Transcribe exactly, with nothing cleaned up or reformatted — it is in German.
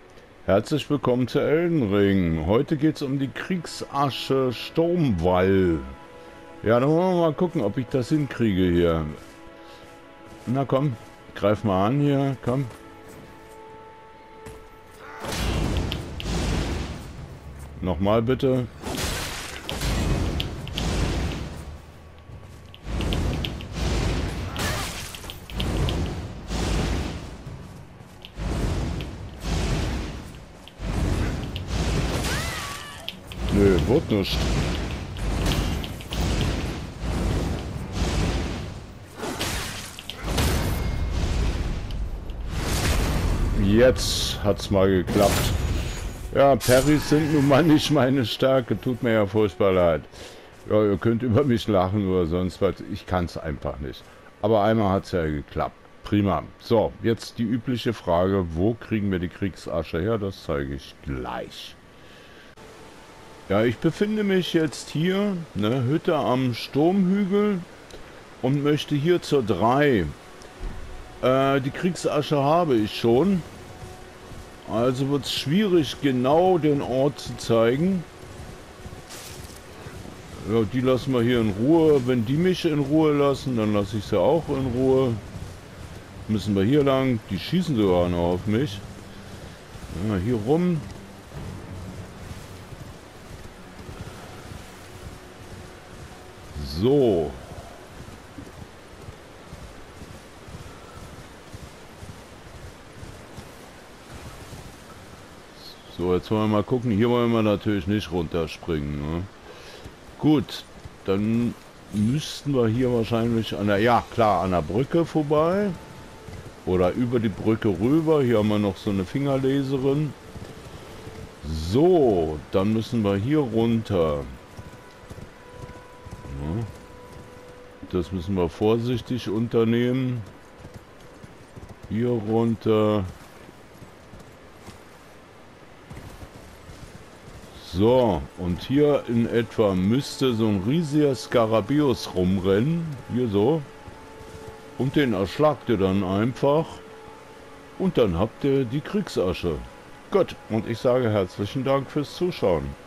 Herzlich willkommen zu Elden Ring. Heute geht es um die Kriegsasche Sturmwall. Ja, dann wollen wir mal gucken, ob ich das hinkriege hier. Na komm, greif mal an hier, komm. Nochmal bitte. Nö, wird nicht. Jetzt hat's mal geklappt. Ja, Parrys sind nun mal nicht meine Stärke. Tut mir ja furchtbar leid. Ja, ihr könnt über mich lachen oder sonst was. Ich kann's einfach nicht. Aber einmal hat's ja geklappt. Prima. So, jetzt die übliche Frage. Wo kriegen wir die Kriegsasche her? Das zeige ich gleich. Ja, ich befinde mich jetzt hier, ne, Hütte am Sturmhügel und möchte hier zur drei. Äh, die Kriegsasche habe ich schon. Also wird es schwierig, genau den Ort zu zeigen. Ja, die lassen wir hier in Ruhe. Wenn die mich in Ruhe lassen, dann lasse ich sie auch in Ruhe. Müssen wir hier lang. Die schießen sogar noch auf mich. Ja, hier rum. So. So, jetzt wollen wir mal gucken. Hier wollen wir natürlich nicht runterspringen. Ne? Gut, dann müssten wir hier wahrscheinlich an der, ja klar, an der Brücke vorbei. Oder über die Brücke rüber. Hier haben wir noch so eine Fingerleserin. So, dann müssen wir hier runter. Ja, das müssen wir vorsichtig unternehmen. Hier runter. So, und hier in etwa müsste so ein riesiger Skarabeus rumrennen. Hier so. Und den erschlagt ihr dann einfach. Und dann habt ihr die Kriegsasche. Gut, und ich sage herzlichen Dank fürs Zuschauen.